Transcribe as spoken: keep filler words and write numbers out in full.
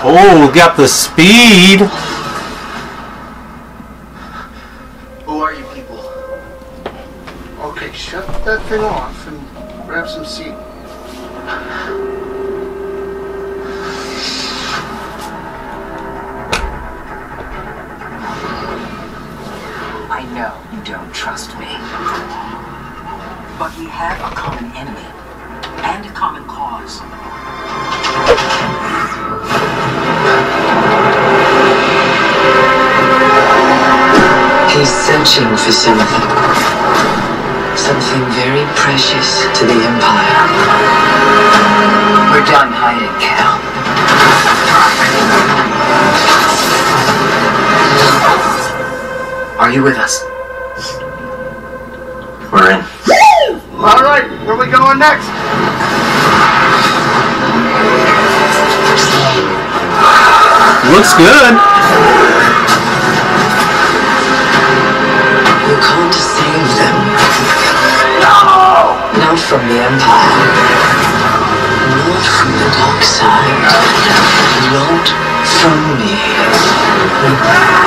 Oh, got the speed. Who are you people? Okay, shut that thing off and grab some seat. I know you don't trust me. But we have a common enemy and a common cause. He's searching for something. Something very precious to the Empire. We're done hiding, Cal. Are you with us? We're in. All right, where we going next? Looks good. You can't save them. No! Not from the Empire. Not from the dark side. Not from me.